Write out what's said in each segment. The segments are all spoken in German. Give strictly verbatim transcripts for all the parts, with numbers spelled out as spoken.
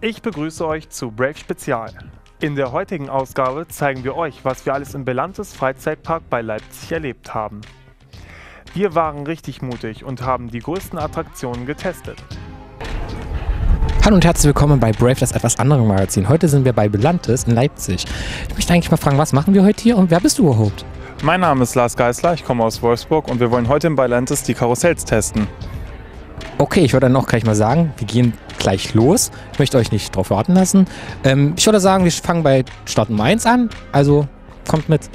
Ich begrüße euch zu Brave Spezial. In der heutigen Ausgabe zeigen wir euch, was wir alles im Belantes Freizeitpark bei Leipzig erlebt haben. Wir waren richtig mutig und haben die größten Attraktionen getestet. Hallo und herzlich willkommen bei Brave, das etwas andere Magazin. Heute sind wir bei Belantes in Leipzig. Ich möchte eigentlich mal fragen, was machen wir heute hier und wer bist du überhaupt? Mein Name ist Lars Geisler, ich komme aus Wolfsburg und wir wollen heute im Belantes die Karussells testen. Okay, ich würde dann auch gleich mal sagen, wir gehen gleich los. Ich möchte euch nicht drauf warten lassen. Ähm, ich würde sagen, wir fangen bei Start Nummer eins an, also kommt mit.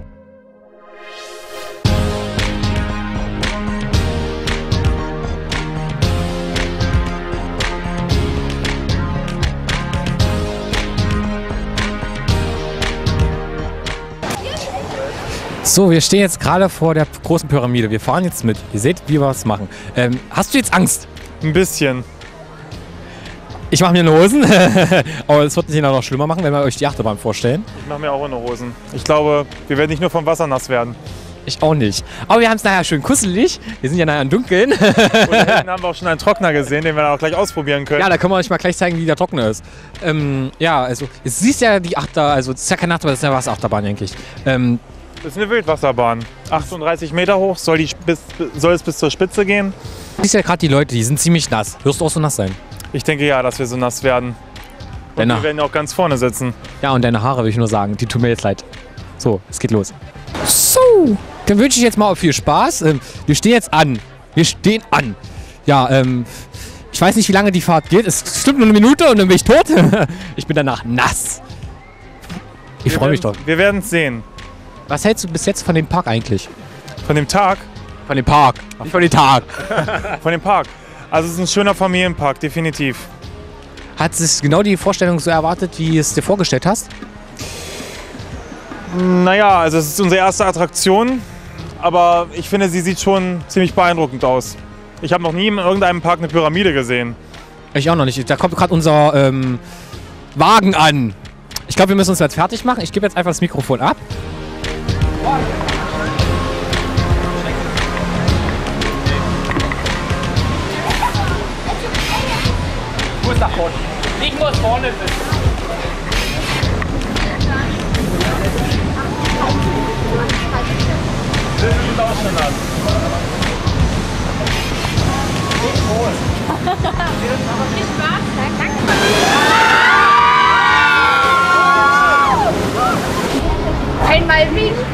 So, wir stehen jetzt gerade vor der großen Pyramide. Wir fahren jetzt mit. Ihr seht, wie wir es machen. Ähm, hast du jetzt Angst? Ein bisschen. Ich mache mir eine Hosen. Aber es wird nicht noch schlimmer machen, wenn wir euch die Achterbahn vorstellen. Ich mache mir auch eine Hosen. Ich glaube, wir werden nicht nur vom Wasser nass werden. Ich auch nicht. Aber wir haben es nachher schön kusselig. Wir sind ja nachher im Dunkeln. Und hinten haben wir auch schon einen Trockner gesehen, den wir dann auch gleich ausprobieren können. Ja, da können wir euch mal gleich zeigen, wie der Trockner ist. Ähm, ja, also, es siehst ja die Achter, also es ist ja keine Achterbahn, das ist eine Wasserachterbahn eigentlich. Ähm, Das ist eine Wildwasserbahn. achtunddreißig Meter hoch, soll, die bis, soll es bis zur Spitze gehen? Du siehst ja gerade die Leute, die sind ziemlich nass. Wirst du auch so nass sein? Ich denke ja, dass wir so nass werden. Und Deine, wir werden ja auch ganz vorne sitzen. ja, und deine Haare, will ich nur sagen, die tun mir jetzt leid. So, es geht los. So, dann wünsche ich jetzt mal viel Spaß. Ähm, wir stehen jetzt an. Wir stehen an. Ja, ähm, ich weiß nicht, wie lange die Fahrt geht. Es stimmt nur eine Minute und dann bin ich tot. Ich bin danach nass. Ich freue mich doch. Wir werden es sehen. Was hältst du bis jetzt von dem Park eigentlich? Von dem Tag? Von dem Park, nicht von dem Tag. Von dem Park. Also es ist ein schöner Familienpark, definitiv. Hat es genau die Vorstellung so erwartet, wie es dir vorgestellt hast? Naja, also es ist unsere erste Attraktion, aber ich finde, sie sieht schon ziemlich beeindruckend aus. Ich habe noch nie in irgendeinem Park eine Pyramide gesehen. Ich auch noch nicht. Da kommt gerade unser ähm, Wagen an. Ich glaube, wir müssen uns jetzt fertig machen. Ich gebe jetzt einfach das Mikrofon ab. Ich muss nach vorne. Ich muss vorne sitzen. Das ist auch schon nass. Viel Spaß, danke. Einmal winken.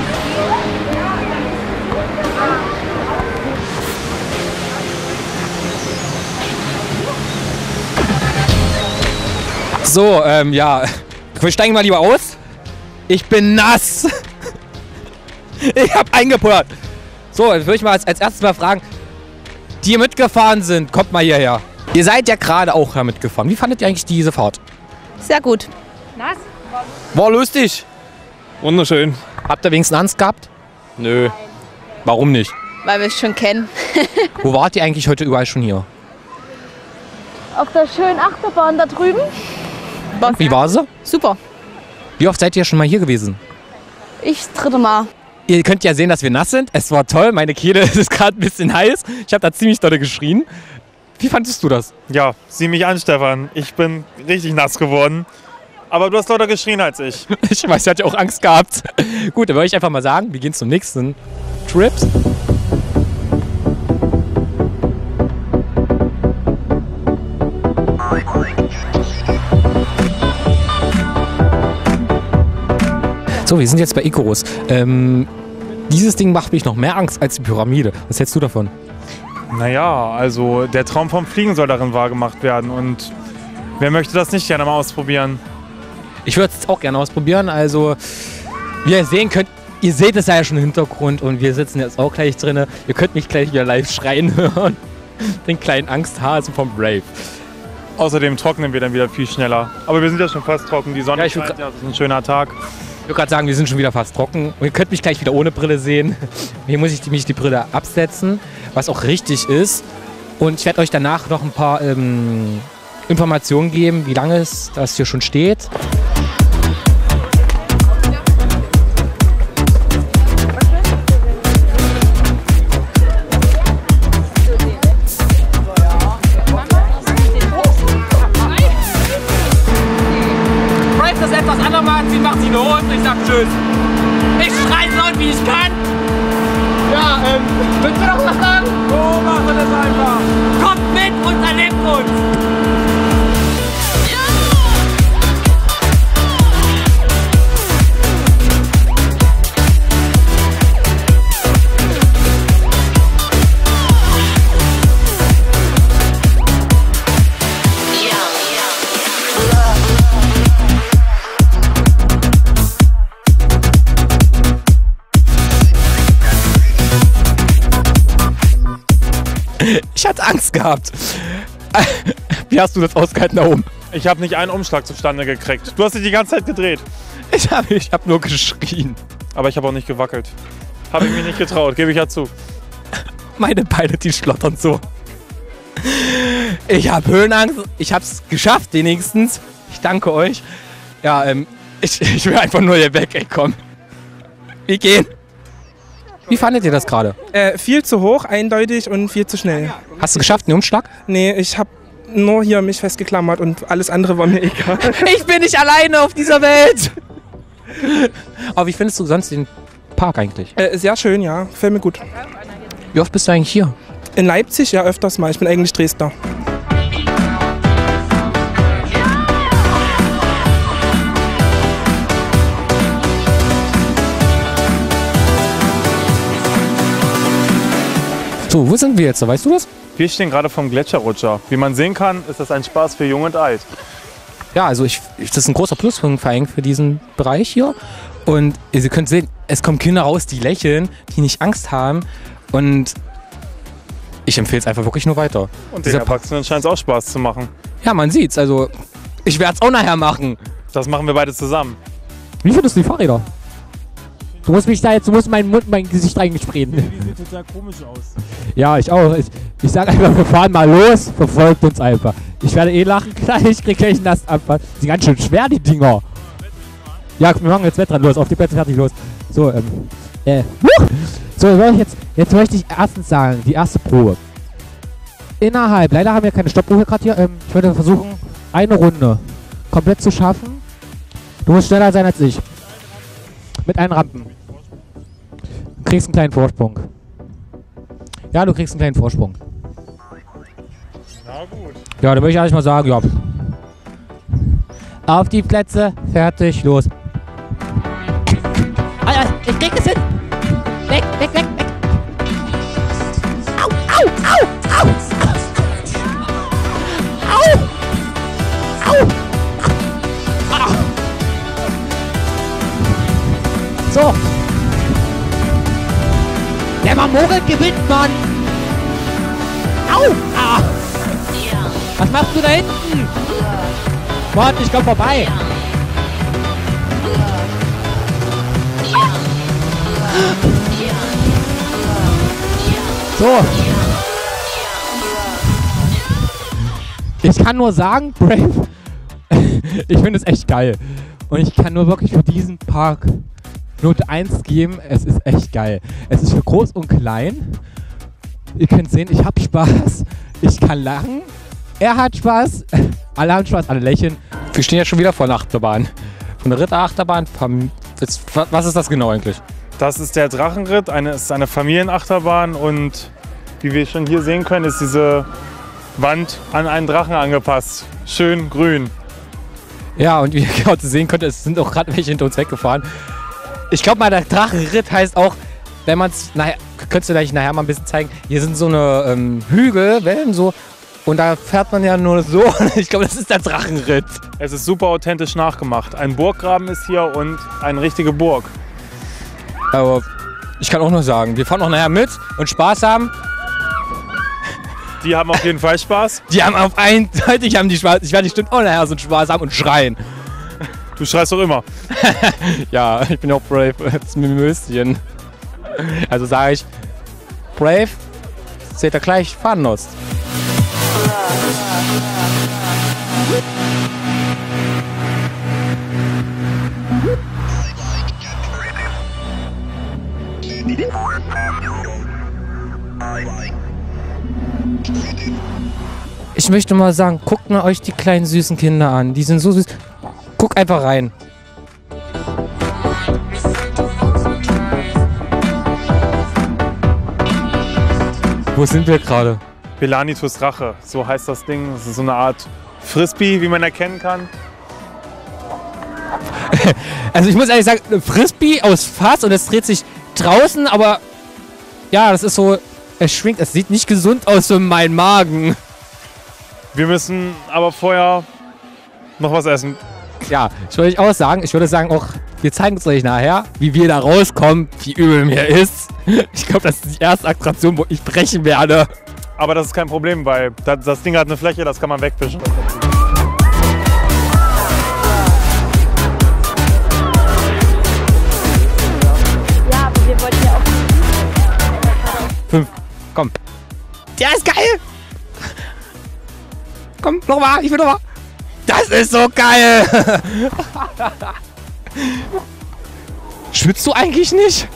So, ähm, ja. Wir steigen mal lieber aus. Ich bin nass. Ich hab eingepullert. So, jetzt würde ich mal als, als erstes mal fragen, die hier mitgefahren sind, kommt mal hierher. Ihr seid ja gerade auch hier mitgefahren. Wie fandet ihr eigentlich diese Fahrt? Sehr gut. Nass? War lustig. Wunderschön. Habt ihr wenigstens Angst gehabt? Nö. Warum nicht? Weil wir es schon kennen. Wo wart ihr eigentlich heute überall schon hier? Auf der schönen Achterbahn da drüben. Wie war sie? Super. Wie oft seid ihr schon mal hier gewesen? Ich das dritte Mal. Ihr könnt ja sehen, dass wir nass sind. Es war toll. Meine Kehle ist gerade ein bisschen heiß. Ich habe da ziemlich doll geschrien. Wie fandest du das? Ja, sieh mich an, Stefan. Ich bin richtig nass geworden. Aber du hast lauter geschrien als ich. Ich weiß, ihr habt ja auch Angst gehabt. Gut, dann würde ich einfach mal sagen, wir gehen zum nächsten Trips. So, wir sind jetzt bei Icarus. Ähm, dieses Ding macht mich noch mehr Angst als die Pyramide. Was hältst du davon? Naja, also der Traum vom Fliegen soll darin wahrgemacht werden. Und wer möchte das nicht gerne mal ausprobieren? Ich würde es auch gerne ausprobieren. Also, wie ihr sehen könnt, ihr seht es ja schon im Hintergrund und wir sitzen jetzt auch gleich drin. Ihr könnt mich gleich wieder live schreien hören. Den kleinen Angsthasen vom Brave. Außerdem trocknen wir dann wieder viel schneller. Aber wir sind ja schon fast trocken. Die Sonne Ja, ich scheint, würd ja, das ist ein schöner Tag. Ich würde gerade sagen, wir sind schon wieder fast trocken. Und ihr könnt mich gleich wieder ohne Brille sehen. Hier muss ich die, mich die Brille absetzen, was auch richtig ist. Und ich werde euch danach noch ein paar ähm, Informationen geben, wie lange es das hier schon steht. tschüss. Ich schrei so laut wie ich kann. Ja, ähm, willst du noch was sagen? So machen wir das einfach. Kommt mit und erlebt uns. Ich hatte Angst gehabt. Wie hast du das ausgehalten da oben? Ich habe nicht einen Umschlag zustande gekriegt. Du hast dich die ganze Zeit gedreht. Ich habe ich hab nur geschrien. Aber ich habe auch nicht gewackelt. Habe ich mich nicht getraut, gebe ich ja zu. Meine Beine, die schlottern so. Ich habe Höhenangst. Ich habe es geschafft, wenigstens. Ich danke euch. Ja, ähm, ich, ich will einfach nur hier weg, ey, komm. Wir gehen. Wie fandet ihr das gerade? Äh, viel zu hoch, eindeutig und viel zu schnell. Hast du geschafft, den Umschlag? Nee, ich habe nur hier mich festgeklammert und alles andere war mir egal. Ich bin nicht alleine auf dieser Welt. Aber wie findest du sonst den Park eigentlich? Äh, sehr schön, ja. Gefällt mir gut. Wie oft bist du eigentlich hier? In Leipzig ja öfters mal. Ich bin eigentlich Dresdner. So, wo sind wir jetzt? Weißt du das? Wir stehen gerade vom Gletscherrutscher. Wie man sehen kann, ist das ein Spaß für Jung und Alt. Ja, also ich, das ist ein großer Pluspunkt für diesen Bereich hier. Und ihr könnt sehen, es kommen Kinder raus, die lächeln, die nicht Angst haben. Und ich empfehle es einfach wirklich nur weiter. Und den Erwachsenen scheint es auch Spaß zu machen. Ja, man sieht's. Also ich werde es auch nachher machen. Das machen wir beide zusammen. Wie findest du die Fahrräder? Du musst mich da jetzt, du musst meinen Mund, mein Gesicht reingespreten. Die sieht total komisch aus. Ja, ich auch. Ich, ich sag einfach, wir fahren mal los, verfolgt uns einfach. Ich werde eh lachen, gleich, ich krieg gleich einen Astabfall. Die sind ganz schön schwer, die Dinger. Ja, wir machen jetzt Wettrennen los, auf die Plätze fertig los. So, ähm, äh, wuch! So, jetzt, jetzt möchte ich erstens sagen, die erste Probe. Innerhalb, leider haben wir keine Stoppprobe gerade hier, ähm, ich würde versuchen, eine Runde komplett zu schaffen. Du musst schneller sein als ich. Mit einen Rampen. Du kriegst einen kleinen Vorsprung. Ja, du kriegst einen kleinen Vorsprung. Na gut. Ja, dann würde ich eigentlich mal sagen, ja. Auf die Plätze, fertig, los. Alter, ich krieg es hin. Weg, weg, weg, weg. Au, au, au, au. Au. Au. Ah. So. Der Marmorel gewinnt, Mann. Au. Ah. Was machst du da hinten? Mann, ich komm vorbei. So. Ich kann nur sagen, Brave, ich finde es echt geil. Und ich kann nur wirklich für diesen Park Note eins geben. Es ist echt geil. Es ist für groß und klein. Ihr könnt sehen, ich habe Spaß. Ich kann lachen. Er hat Spaß. Alle haben Spaß, alle lächeln. Wir stehen ja schon wieder vor der Achterbahn. Von der Ritterachterbahn. Was ist das genau eigentlich? Das ist der Drachenritt, eine, ist eine Familienachterbahn und wie wir schon hier sehen können, ist diese Wand an einen Drachen angepasst. Schön grün. Ja, und wie ihr gerade sehen könnt, es sind auch gerade welche hinter uns weggefahren. Ich glaube mal, der Drachenritt heißt auch, wenn man es, nachher, könntest du gleich nachher mal ein bisschen zeigen, hier sind so eine ähm, Hügel, Wellen so, und da fährt man ja nur so. Ich glaube, das ist der Drachenritt. Es ist super authentisch nachgemacht. Ein Burggraben ist hier und eine richtige Burg. Aber ich kann auch nur sagen, wir fahren auch nachher mit und Spaß haben. Die haben auf jeden Fall Spaß. Die haben auf eindeutig haben die Spaß. Ich werde bestimmt auch nachher so einen Spaß haben und schreien. Du schreist doch immer. Ja, ich bin auch Brave als Mimöschen. Also sage ich, Brave, seht ihr gleich, Fahrnost. Ich möchte mal sagen, guckt mal euch die kleinen süßen Kinder an. Die sind so süß. Guck einfach rein. Wo sind wir gerade? Belanitus Rache, so heißt das Ding. Das ist so eine Art Frisbee, wie man erkennen kann. Also ich muss ehrlich sagen, Frisbee aus Fass und es dreht sich draußen, aber ja, das ist so, es schwingt, es sieht nicht gesund aus für meinen Magen. Wir müssen aber vorher noch was essen. Ja, ich würde auch sagen, ich würde sagen auch, wir zeigen es euch nachher, wie wir da rauskommen, wie übel mir ist. Ich glaube, das ist die erste Attraktion, wo ich brechen werde. Aber das ist kein Problem, weil das, das Ding hat eine Fläche, das kann man wegwischen. Ja, aber wir wollten ja auch. Fünf, komm. Der ist geil! Komm, nochmal, ich will nochmal. Das ist so geil! Schwitzt du eigentlich nicht?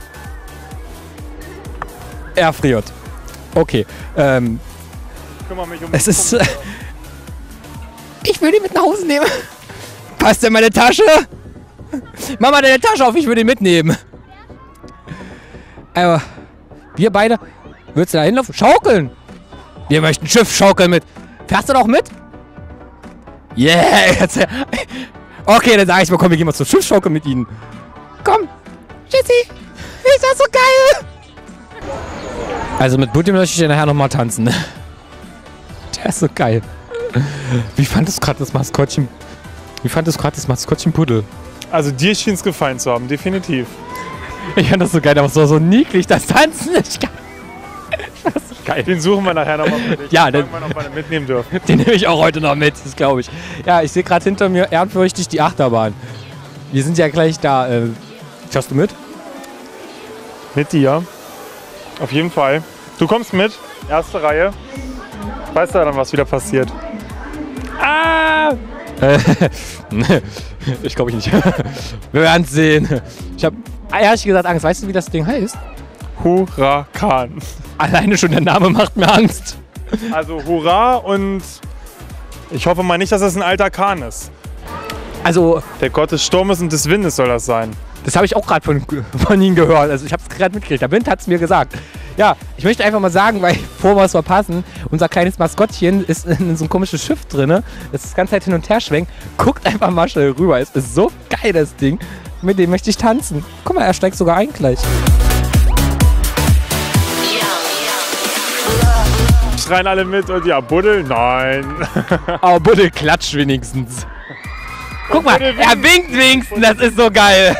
Er friert. Okay, ähm. Ich kümmere mich um Es ist. Äh, ich will die mit nach Hause nehmen. Passt in meine Tasche? Mach mal deine Tasche auf, ich will die mitnehmen. Aber wir beide. Würdest du da hinlaufen? Schaukeln! Wir möchten Schiff schaukeln mit. Fährst du doch mit? Yeah! Jetzt, okay, dann sage ich mal, komm, wir gehen mal zum Schiff schaukeln mit ihnen. Komm! Tschüssi! Ist das so geil! Also mit Buddy möchte ich ja nachher nochmal tanzen. Der ist so geil. Wie fandest du gerade das Maskottchen? Wie fandest du gerade das Maskottchen Puddel? Also dir schien es gefallen zu haben, definitiv. Ich fand das so geil, aber es war so niedlich, das Tanzen ist geil. Das ist so geil. Den suchen wir nachher nochmal für dich. Ja, den den- wir noch mal mitnehmen dürfen. Den nehme ich auch heute noch mit, das glaube ich. Ja, ich sehe gerade hinter mir ehrfürchtig die Achterbahn. Wir sind ja gleich da. Äh, schaust du mit? Mit dir. Auf jeden Fall. Du kommst mit, erste Reihe. Weißt du dann, was wieder passiert? Ah! Äh, ich glaube ich nicht. Wir werden sehen. Ich habe ehrlich gesagt Angst. Weißt du, wie das Ding heißt? Hurakan. Alleine schon der Name macht mir Angst. Also Hurra und ich hoffe mal nicht, dass das ein alter Kahn ist. Also, Der Gott des Sturmes und des Windes soll das sein. das habe ich auch gerade von, von Ihnen gehört. Also ich habe es gerade mitgekriegt. Der Wind hat es mir gesagt. Ja, ich möchte einfach mal sagen, weil bevor wir es verpassen, unser kleines Maskottchen ist in so einem komischen Schiff drin. Das ist die ganze Zeit hin und her schwenkt. Guckt einfach mal schnell rüber. Es ist so geil, das Ding. Mit dem möchte ich tanzen. Guck mal, er steigt sogar ein gleich. Schreien alle mit und ja, Buddel? Nein. Aber Buddel klatscht wenigstens. Guck mal, Buddel er winkt wenigstens. Das ist so geil.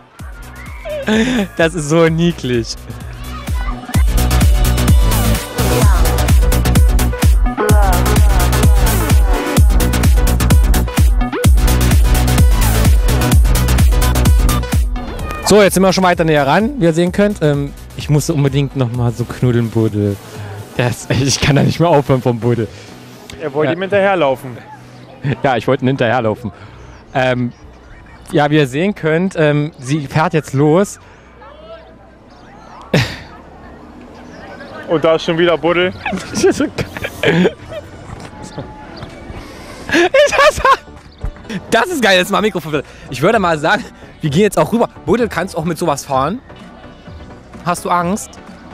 Das ist so niedlich. So, jetzt sind wir schon weiter näher ran, wie ihr sehen könnt. Ähm, ich musste unbedingt noch mal so knuddeln, Buddel. Der ist, ich kann da nicht mehr aufhören vom Buddel. Er wollte Ja. ihm hinterherlaufen. Ja, ich wollte ihn hinterherlaufen. Ähm, ja, wie ihr sehen könnt, ähm, sie fährt jetzt los. Und da ist schon wieder Buddel. Das ist so geil. Ich hasse. Das ist geil, jetzt mal Mikrofon. Ich würde mal sagen, wir gehen jetzt auch rüber. Buddel, kannst du auch mit sowas fahren? Hast du Angst?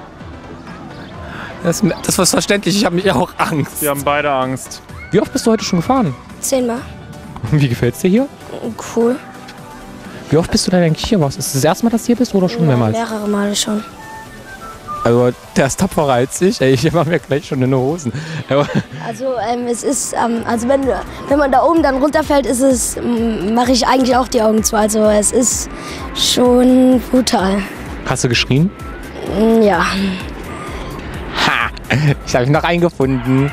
Das, das ist verständlich, ich habe mich auch Angst. Wir haben beide Angst. Wie oft bist du heute schon gefahren? Zehnmal. Wie gefällt's dir hier? Cool. Wie oft bist du denn eigentlich hier? Was? Ist das das erste Mal, dass du hier bist oder schon Ja, mehrmals? mehrere Male schon. Also, der ist tapferer als ich. Ey, ich mache mir gleich schon in den Hosen. Aber, Also ähm, es ist, ähm, also wenn, wenn man da oben dann runterfällt, ist es, mache ich eigentlich auch die Augen zu. Also es ist schon brutal. hast du geschrien? Mm, Ja. Ha! Ich habe mich noch eingefunden.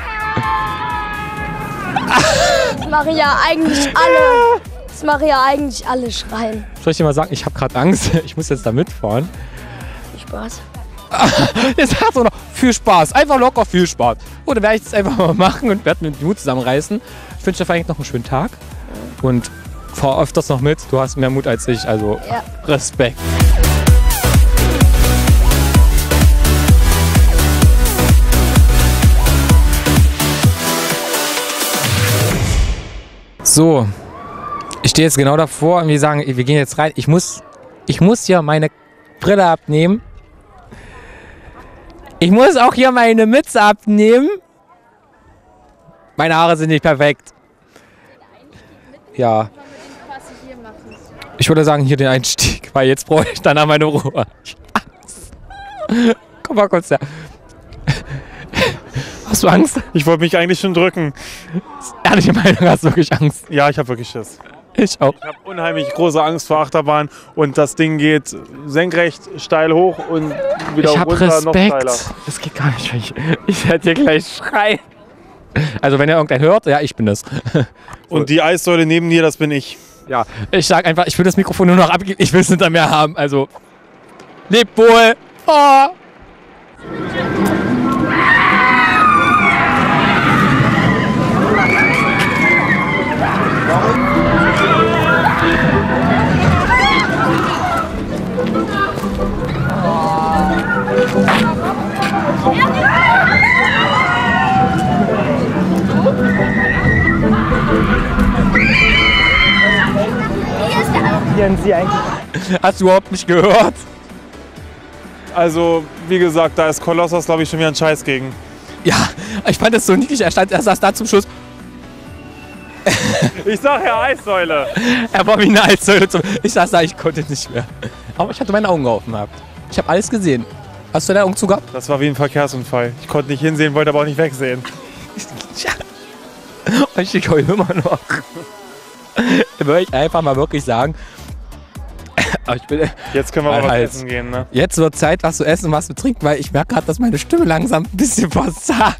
Das machen ja eigentlich alle. Das machen ja eigentlich alle schreien. Soll ich dir mal sagen, ich habe gerade Angst. Ich muss jetzt da mitfahren. Viel Spaß. Jetzt hast du noch viel Spaß. Einfach locker viel Spaß. Gut, dann werde ich das einfach mal machen und werde mir den Mut zusammenreißen. Ich wünsche dir vielleicht noch einen schönen Tag. Und fahr öfters noch mit. Du hast mehr Mut als ich, also Ja. Respekt. So, ich stehe jetzt genau davor und wir sagen, wir gehen jetzt rein. Ich muss, ich muss ja meine Brille abnehmen. Ich muss auch hier meine Mütze abnehmen. Meine Haare sind nicht perfekt. Ja. Ich würde sagen, hier den Einstieg, weil jetzt brauche ich danach meine Ruhe. Komm mal kurz her. Hast du Angst? Ich wollte mich eigentlich schon drücken. Ehrliche Meinung, hast du wirklich Angst? Ja, ich habe wirklich Schiss. Ich auch. Ich habe unheimlich große Angst vor Achterbahn und das Ding geht senkrecht, steil hoch und wieder Ich habe runter, noch steiler. Respekt. Das geht gar nicht. Ich, ich werde hier gleich schreien. Also wenn ihr irgendeinen hört, ja, ich bin es. Und die Eissäule neben dir, das bin ich. Ja, ich sag einfach, ich will das Mikrofon nur noch abgeben. Ich will es hinter mir haben. Also, lebt wohl. Oh. Sie eigentlich? Hast du überhaupt nicht gehört? Also, wie gesagt, da ist Kolossos, glaube ich, schon wieder ein Scheiß gegen. Ja, ich fand das so niedlich. Er stand, er saß da zum Schluss. Ich sag ja Eissäule. Er war wie eine Eissäule. Zum, ich saß da, ich konnte nicht mehr. Aber ich hatte meine Augen offen gehabt. Ich habe alles gesehen. Hast du deine Augen zugehabt? Das war wie ein Verkehrsunfall. Ich konnte nicht hinsehen, wollte aber auch nicht wegsehen. Ja. Ich heule immer noch. Würde ich einfach mal wirklich sagen. Ich bin, Jetzt können wir mal was Hals. essen gehen, ne? Jetzt wird Zeit, was zu essen und was zu trinken, weil ich merke gerade, dass meine Stimme langsam ein bisschen versagt.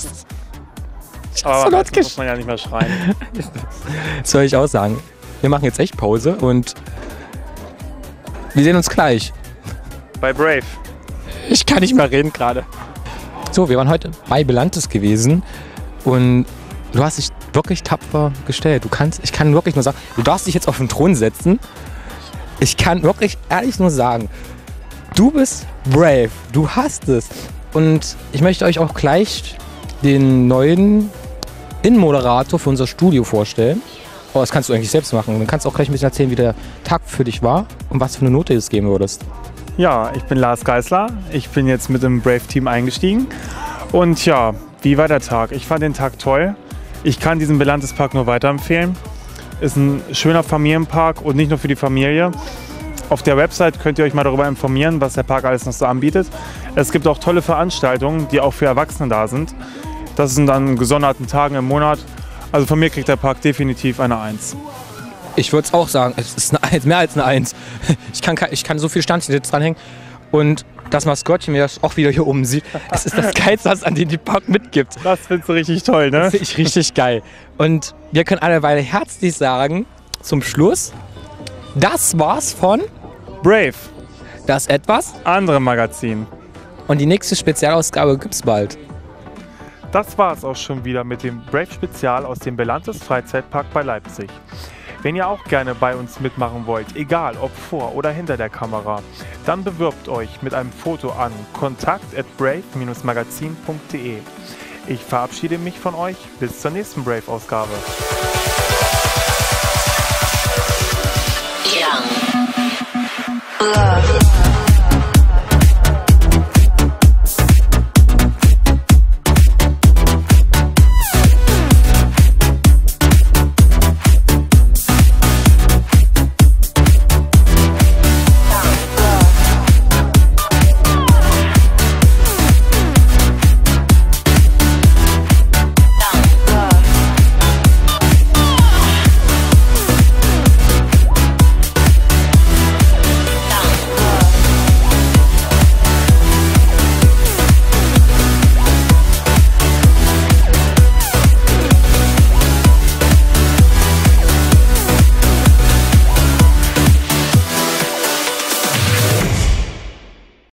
Aber so laut meistens muss man ja nicht mehr schreien. Das soll ich auch sagen. Wir machen jetzt echt Pause und wir sehen uns gleich. Bei Brave. Ich kann nicht mehr reden gerade. So, wir waren heute bei Belantes gewesen und du hast dich wirklich tapfer gestellt. Du kannst, ich kann wirklich nur sagen, du darfst dich jetzt auf den Thron setzen. Ich kann wirklich ehrlich nur sagen, du bist brave, du hast es. Und ich möchte euch auch gleich den neuen Innenmoderator für unser Studio vorstellen. Oh, das kannst du eigentlich selbst machen. Dann kannst du auch gleich ein bisschen erzählen, wie der Tag für dich war und was für eine Note du es geben würdest. Ja, ich bin Lars Geisler. Ich bin jetzt mit im Brave-Team eingestiegen. Und ja, wie war der Tag? Ich fand den Tag toll. Ich kann diesen Belantes Park nur weiterempfehlen. Ist ein schöner Familienpark und nicht nur für die Familie. Auf der Website könnt ihr euch mal darüber informieren, was der Park alles noch so anbietet. Es gibt auch tolle Veranstaltungen, die auch für Erwachsene da sind. Das sind dann gesonderten Tagen im Monat. Also von mir kriegt der Park definitiv eine Eins. Ich würde es auch sagen, es ist eine Eins, mehr als eine Eins. Ich kann, ich kann so viel Sternchen jetzt dranhängen. Und das Maskottchen, wie das auch wieder hier oben sieht, es ist das Geilste, was an den die Park mitgibt. Das findest du richtig toll, ne? Das finde ich richtig geil. Und wir können alle Weile herzlich sagen, zum Schluss, das war's von Brave, Das Etwas. andere Magazin. Und die nächste Spezialausgabe gibt's bald. Das war es auch schon wieder mit dem Brave Spezial aus dem Belantes Freizeitpark bei Leipzig. Wenn ihr auch gerne bei uns mitmachen wollt, egal ob vor oder hinter der Kamera, dann bewirbt euch mit einem Foto an kontakt at brave dash magazin punkt de. Ich verabschiede mich von euch, bis zur nächsten Brave-Ausgabe.